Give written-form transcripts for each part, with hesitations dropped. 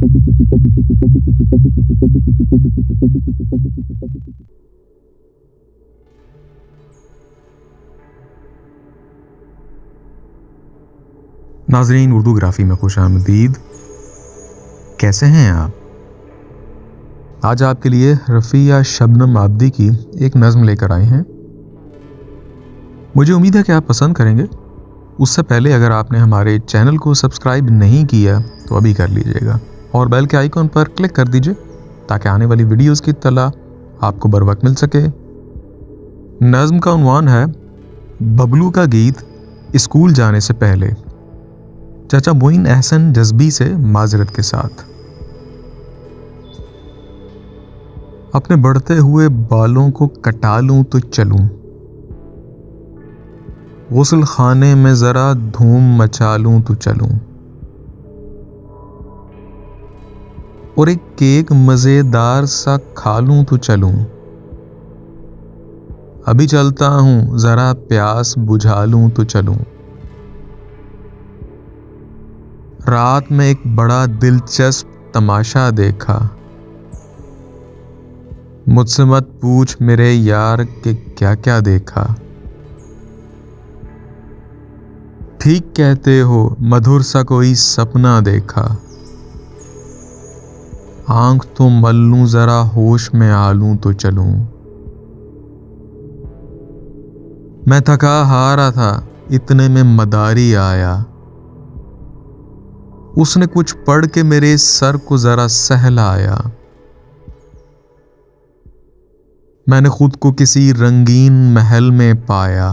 नाज़रीन, उर्दूग्राफी में खुशामदीद। कैसे हैं आप? आज आपके लिए रफ़िया शबनम आब्दी की एक नज़्म लेकर आए हैं। मुझे उम्मीद है कि आप पसंद करेंगे। उससे पहले अगर आपने हमारे चैनल को सब्सक्राइब नहीं किया तो अभी कर लीजिएगा और बेल के आइकॉन पर क्लिक कर दीजिए ताकि आने वाली वीडियोस की इत्तला आपको बर वक्त मिल सके। नज़्म का उन्वान है बबलू का गीत स्कूल जाने से पहले। चाचा मोइन एहसन जज्बी से माजरत के साथ। अपने बढ़ते हुए बालों को कटा लूं तो चलूं, गुस्ल खाने में जरा धूम मचा लूं तो चलूं, और एक केक मजेदार सा खा लूं तो चलूं, अभी चलता हूं जरा प्यास बुझा लूं तो चलूं। रात में एक बड़ा दिलचस्प तमाशा देखा, मुझसे मत पूछ मेरे यार के क्या क्या देखा। ठीक कहते हो मधुर सा कोई सपना देखा, आंख तो मल लूं जरा होश में आ लूं तो चलूं। मैं थका हारा था इतने में मदारी आया, उसने कुछ पढ़ के मेरे सर को जरा सहलाया। मैंने खुद को किसी रंगीन महल में पाया,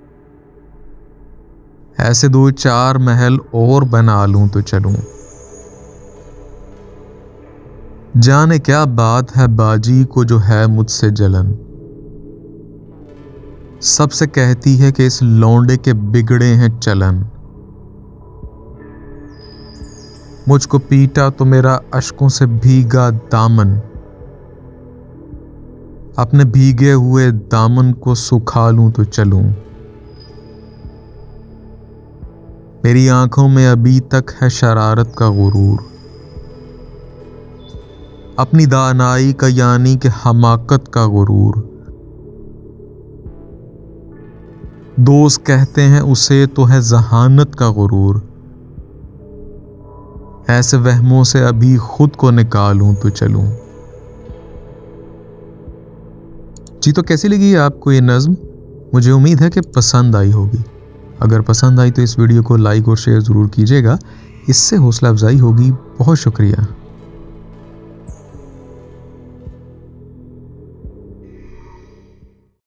ऐसे 2-4 महल और बना लूं तो चलूं। जाने क्या बात है बाजी को जो है मुझसे जलन, सबसे कहती है कि इस लौंडे के बिगड़े हैं चलन। मुझको पीटा तो मेरा अश्कों से भीगा दामन, अपने भीगे हुए दामन को सुखा लूं तो चलूं। मेरी आंखों में अभी तक है शरारत का गुरूर, अपनी दानाई का यानी कि हमाकत का गुरूर। दोस्त कहते हैं उसे तो है जहानत का गुरूर, ऐसे वहमों से अभी खुद को निकालूं तो चलूं। जी, तो कैसी लगी आपको ये नज़्म? मुझे उम्मीद है कि पसंद आई होगी। अगर पसंद आई तो इस वीडियो को लाइक और शेयर ज़रूर कीजिएगा, इससे हौसला अफजाई होगी। बहुत शुक्रिया।